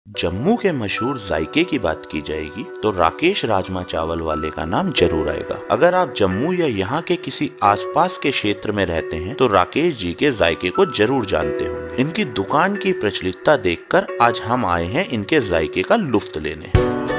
जम्मू के मशहूर जायके की बात की जाएगी तो राकेश राजमा चावल वाले का नाम जरूर आएगा। अगर आप जम्मू या यहाँ के किसी आसपास के क्षेत्र में रहते हैं तो राकेश जी के जायके को जरूर जानते होंगे। इनकी दुकान की प्रचलितता देखकर आज हम आए हैं इनके जायके का लुत्फ लेने।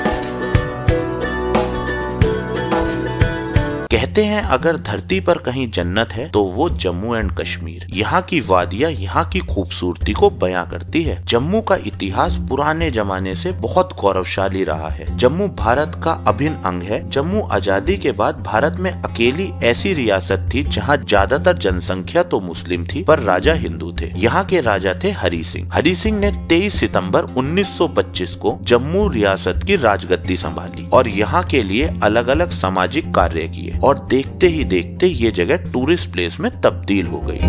कहते हैं अगर धरती पर कहीं जन्नत है तो वो जम्मू एंड कश्मीर। यहाँ की वादियाँ यहाँ की खूबसूरती को बयां करती है। जम्मू का इतिहास पुराने जमाने से बहुत गौरवशाली रहा है। जम्मू भारत का अभिन्न अंग है। जम्मू आजादी के बाद भारत में अकेली ऐसी रियासत थी जहाँ ज्यादातर जनसंख्या तो मुस्लिम थी पर राजा हिंदू थे। यहाँ के राजा थे हरी सिंह। हरी सिंह ने 23 सितंबर 1925 को जम्मू रियासत की राजगद्दी संभाली और यहाँ के लिए अलग अलग सामाजिक कार्य किए और देखते ही देखते ये जगह टूरिस्ट प्लेस में तब्दील हो गई।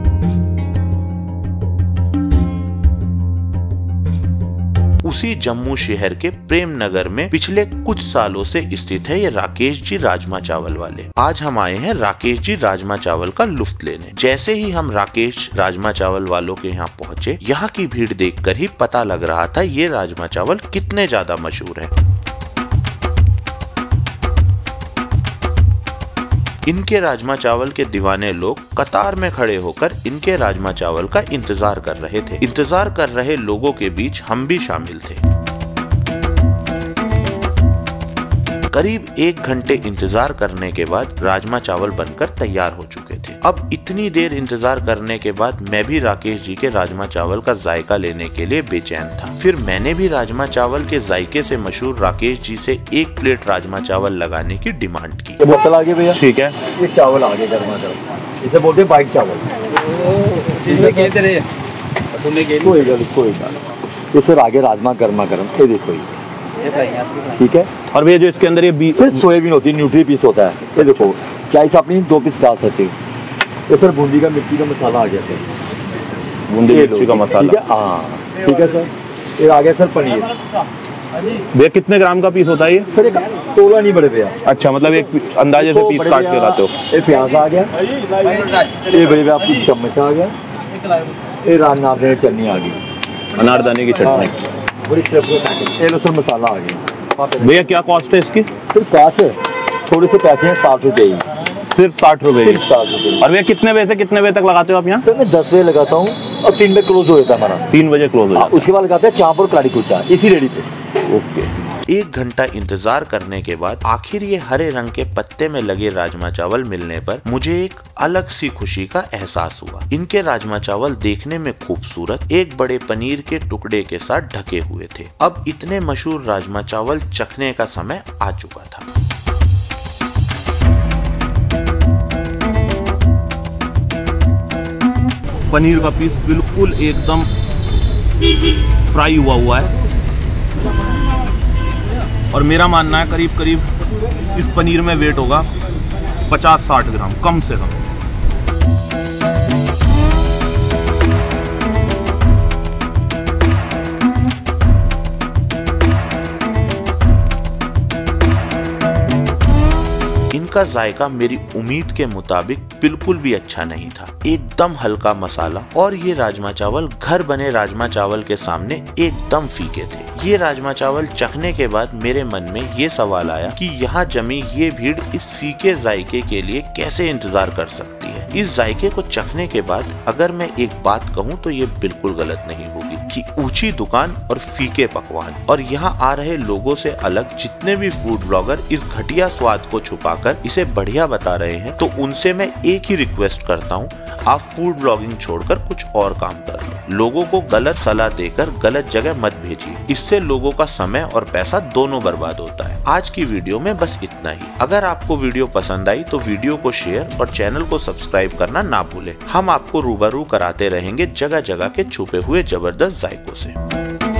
उसी जम्मू शहर के प्रेम नगर में पिछले कुछ सालों से स्थित है ये राकेश जी राजमा चावल वाले। आज हम आए हैं राकेश जी राजमा चावल का लुत्फ लेने। जैसे ही हम राकेश राजमा चावल वालों के यहाँ पहुँचे, यहाँ की भीड़ देखकर ही पता लग रहा था ये राजमा चावल कितने ज्यादा मशहूर है। इनके राजमा चावल के दीवाने लोग कतार में खड़े होकर इनके राजमा चावल का इंतजार कर रहे थे। इंतजार कर रहे लोगों के बीच हम भी शामिल थे। करीब 1 घंटे इंतजार करने के बाद राजमा चावल बनकर तैयार हो चुके थे। अब इतनी देर इंतजार करने के बाद मैं भी राकेश जी के राजमा चावल का जायका लेने के लिए बेचैन था। फिर मैंने भी राजमा चावल के जायके से मशहूर राकेश जी से 1 प्लेट राजमा चावल लगाने की डिमांड की। बोतल आगे भैया, ठीक है। ये चावल आगे गर्मा गर्म, इसे बोलते हैं बाइक चावल। कोई गल, इसे आगे राजमा गर्मा गर्म, ये देखो ठीक है। और भैया जो इसके अंदर ये सिर्फ सोयाबीन होती है, न्यूट्री पीस होता है। ये देखो चाइस अपनी 2 पीस डाल सकते हो। ये सर बूंदी का मिर्ची का मसाला आ गया सर, बूंदी मिर्ची का मसाला, हाँ ठीक है सर। ये आ गया सर पनीर। भैया कितने ग्राम का पीस होता है ये? सर एक तोला नहीं बड़े भैया। अच्छा, मतलब एक अंदाजे से पीस काट के लाते हो। ये प्याज आ गया, ये बड़े भैया आपकी चम्मच आ गया, ये अनारदाने की चटनी आ गई, अनारदाने की चटनी। ये लो सर मसाला आ गया। भैया क्या कॉस्ट है इसकी? सिर्फ कॉस्ट है, थोड़े से पैसे हैं 60 रुपये ही, सिर्फ 60 रुपये। और भैया कितने बजे से कितने बजे तक लगाते हो आप यहाँ? सर मैं 10 बजे लगाता हूँ और 3 बजे क्लोज हो जाता है हमारा। 3 बजे क्लोज हो जाता है। उसके बाद लगाते हैं चाप और कड़ी कुलचा इसी रेडी पे। ओके। 1 घंटा इंतजार करने के बाद आखिर ये हरे रंग के पत्ते में लगे राजमा चावल मिलने पर मुझे एक अलग सी खुशी का एहसास हुआ। इनके राजमा चावल देखने में खूबसूरत एक बड़े पनीर के टुकड़े के साथ ढके हुए थे। अब इतने मशहूर राजमा चावल चखने का समय आ चुका था। पनीर का पीस बिल्कुल एकदम फ्राई हुआ है और मेरा मानना है करीब करीब इस पनीर में वेट होगा 50-60 ग्राम कम से कम। इनका जायका मेरी उम्मीद के मुताबिक बिल्कुल भी अच्छा नहीं था। एकदम हल्का मसाला और ये राजमा चावल घर बने राजमा चावल के सामने एकदम फीके थे। ये राजमा चावल चखने के बाद मेरे मन में ये सवाल आया कि यहाँ जमी ये भीड़ इस फीके जायके के लिए कैसे इंतजार कर सकती है। इस जायके को चखने के बाद अगर मैं एक बात कहूँ तो ये बिल्कुल गलत नहीं होगी कि ऊंची दुकान और फीके पकवान और यहाँ आ रहे लोगों से अलग जितने भी फूड ब्लॉगर इस घटिया स्वाद को छुपाकर इसे बढ़िया बता रहे हैं, तो उनसे मैं एक ही रिक्वेस्ट करता हूँ, आप फूड ब्लॉगिंग छोड़कर कुछ और काम कर लो। लोगों को गलत सलाह देकर गलत जगह मत भेजिए, इससे लोगों का समय और पैसा दोनों बर्बाद होता है। आज की वीडियो में बस इतना ही। अगर आपको वीडियो पसंद आई तो वीडियो को शेयर और चैनल को सब्सक्राइब करना ना भूलें। हम आपको रूबरू कराते रहेंगे जगह जगह के छुपे हुए जबरदस्त जायकों से।